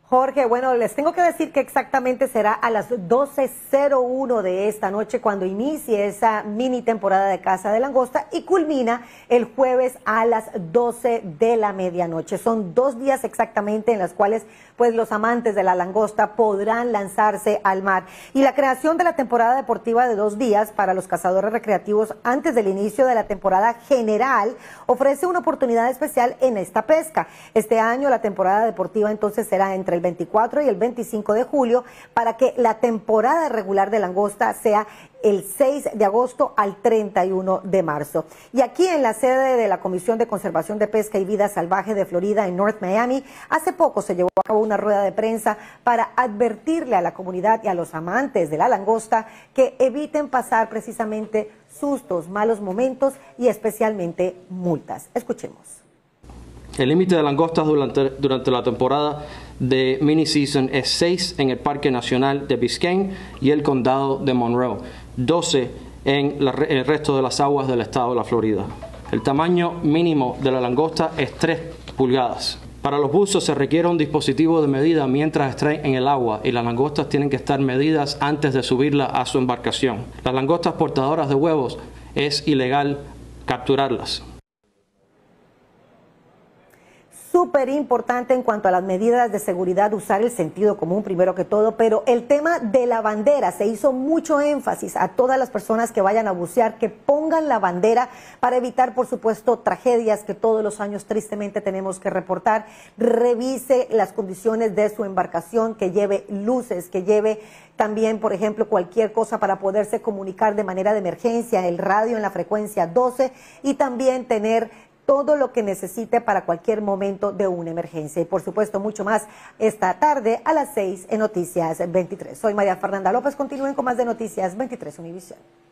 Jorge, bueno, les tengo que decir que exactamente será a las 12:01 de esta noche cuando inicie esa mini temporada de caza de langosta y culmina el jueves a las 12 de la medianoche. Son 2 días exactamente en los cuales pues los amantes de la langosta podrán lanzarse al mar. Y la creación de la temporada deportiva de 2 días para los cazadores recreativos antes del inicio de la temporada general ofrece una oportunidad especial en esta pesca. Este año la temporada deportiva entonces será entre el 24 y el 25 de julio para que la temporada regular de langosta sea el 6 de agosto al 31 de marzo. Y aquí en la sede de la Comisión de Conservación de Pesca y Vida Salvaje de Florida en North Miami, hace poco se llevó a cabo una rueda de prensa para advertirle a la comunidad y a los amantes de la langosta que eviten pasar precisamente sustos, malos momentos y especialmente multas. Escuchemos. El límite de langostas durante la temporada de mini-season es 6 en el Parque Nacional de Biscayne y el Condado de Monroe, 12 en el resto de las aguas del estado de la Florida. El tamaño mínimo de la langosta es 3 pulgadas. Para los buzos se requiere un dispositivo de medida mientras estén en el agua y las langostas tienen que estar medidas antes de subirla a su embarcación. Las langostas portadoras de huevos es ilegal capturarlas. Súper importante en cuanto a las medidas de seguridad, usar el sentido común primero que todo, pero el tema de la bandera, se hizo mucho énfasis a todas las personas que vayan a bucear, que pongan la bandera para evitar, por supuesto, tragedias que todos los años tristemente tenemos que reportar. Revise las condiciones de su embarcación, que lleve luces, que lleve también, por ejemplo, cualquier cosa para poderse comunicar de manera de emergencia, el radio en la frecuencia 12 y también tener todo lo que necesite para cualquier momento de una emergencia. Y por supuesto, mucho más esta tarde a las 6 en Noticias 23. Soy María Fernanda López. Continúen con más de Noticias 23 Univisión.